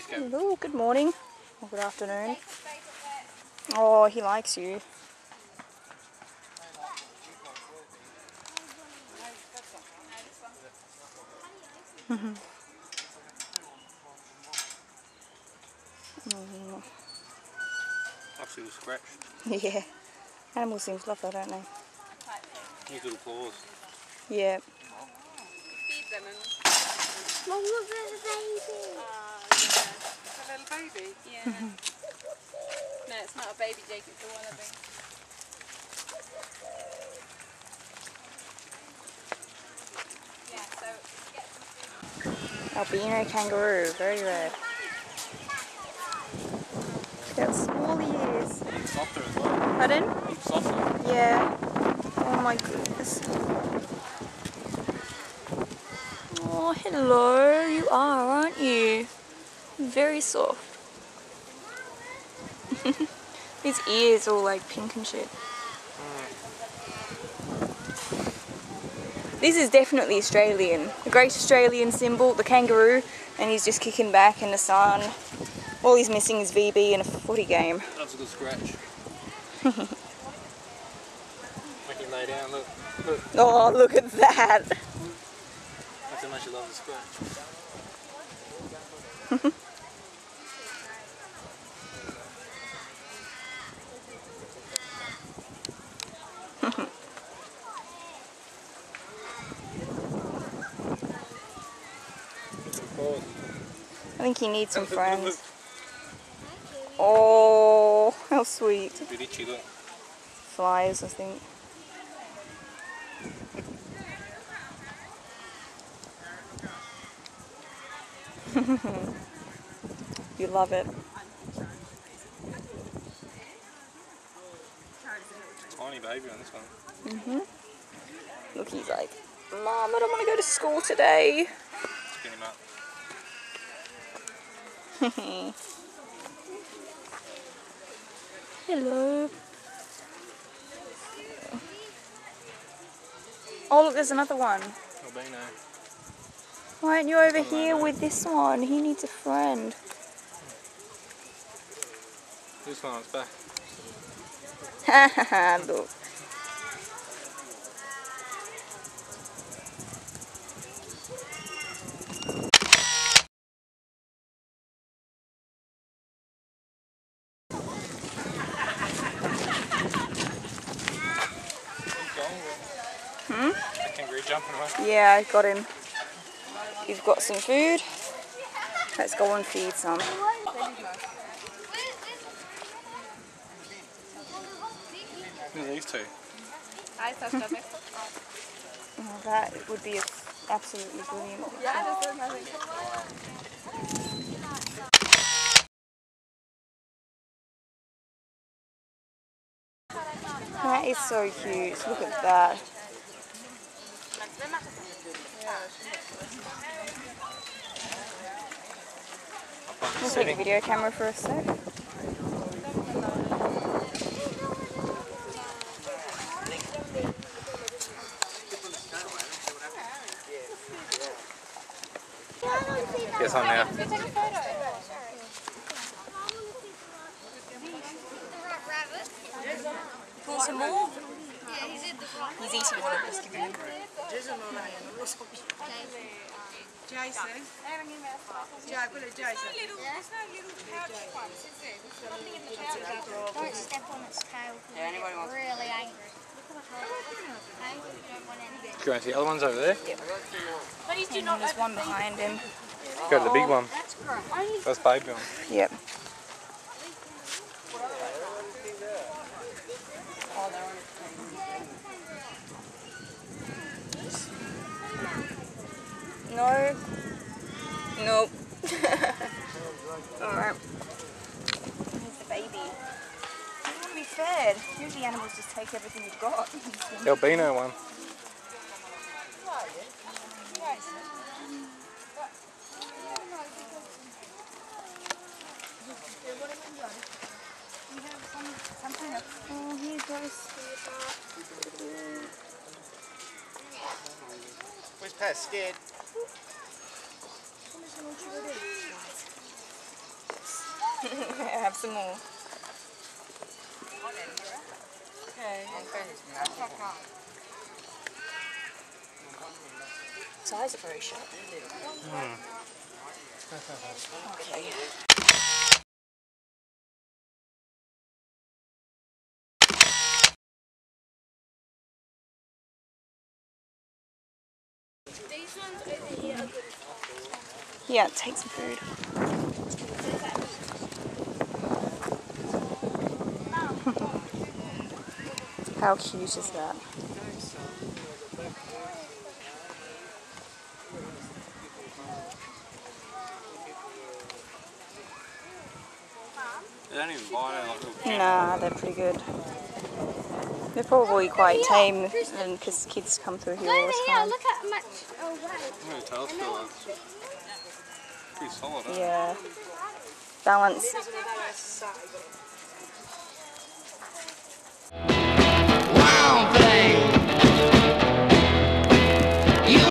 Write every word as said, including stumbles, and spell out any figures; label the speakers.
Speaker 1: Hello, good morning or good afternoon. Oh, he likes you. mm.
Speaker 2: Absolutely scratched.
Speaker 1: Yeah, animals seem to love that, don't they?
Speaker 2: These little claws.
Speaker 1: Yeah.
Speaker 3: Feed them and...
Speaker 4: Mum, look, there's a baby.
Speaker 3: Oh, yeah. It's a little baby? Yeah. No, it's not a baby, Jake, it's a wallaby. Yeah, so get some food.
Speaker 1: Albino kangaroo, very rare. Look how small he is.
Speaker 2: He's softer as well.
Speaker 1: Pardon?
Speaker 2: He's softer.
Speaker 1: Yeah. Oh my goodness. Oh, hello. You are, aren't you? Very soft. His ears all like pink and shit.
Speaker 2: Mm.
Speaker 1: This is definitely Australian. The great Australian symbol, the kangaroo, and he's just kicking back in the sun. All he's missing is V B and a footy game.
Speaker 2: That's a good scratch. Make him lay down, look. Look.
Speaker 1: Oh, look at that.
Speaker 2: That's how much you love the scratch.
Speaker 1: I think he needs some friends. Oh, how sweet.
Speaker 2: It's a bit itchy, look.
Speaker 1: Flies, I think. You love it.
Speaker 2: Tiny baby on this one.
Speaker 1: Mhm. Look, he's like, Mom, I don't want to go to school today.
Speaker 2: Let's get him up.
Speaker 1: Hello. Oh, look, there's another one.
Speaker 2: Albino.
Speaker 1: Why aren't you over here with this one? He needs a friend.
Speaker 2: This one's back.
Speaker 1: Haha, look. Hmm?
Speaker 2: That kangaroo jumping away.
Speaker 1: Yeah, I got him. You've got some food. Let's go and feed some.
Speaker 2: Who are these two?
Speaker 3: Hi, Sasha.
Speaker 1: Oh, that would be absolutely brilliant.
Speaker 3: Yeah, just doing nothing.
Speaker 1: That is so cute. Look at that. We'll take a video camera for a sec.
Speaker 2: Yes, I'm now.
Speaker 1: Want some more? He's eating one of us. Give him.
Speaker 3: Jason. Yeah, I've got a Jason. There's no little pouch ones, is there? There's nothing in the pouch.
Speaker 4: Don't step on its tail because
Speaker 1: Yeah, anybody wants-
Speaker 4: really angry. Hey, you don't want anything.
Speaker 2: Do you want to see the other ones over there?
Speaker 3: Please do not
Speaker 1: There's one behind him.
Speaker 2: Go to the big one.
Speaker 4: That's great.
Speaker 2: That's baby one.
Speaker 1: Yep. No. Nope. Alright. Here's the baby. You want to be fed. Usually animals just take everything you've got.
Speaker 2: The albino one.
Speaker 1: Oh, here's those.
Speaker 5: Where's Pat? Scared?
Speaker 1: Have some more. His eyes are very sharp.
Speaker 2: Mm.
Speaker 1: Okay.
Speaker 4: These ones over here are good.
Speaker 1: Yeah, take some food. How cute is that?
Speaker 2: They don't even bite out like little
Speaker 1: Nah, they're pretty good. They're probably quite tame because kids come through here
Speaker 4: Go
Speaker 1: all
Speaker 4: over
Speaker 1: the
Speaker 4: here,
Speaker 1: time.
Speaker 4: look at much. Oh, wow.
Speaker 2: Look at the tails feel like. Pretty solid, huh?
Speaker 1: Yeah. Balance.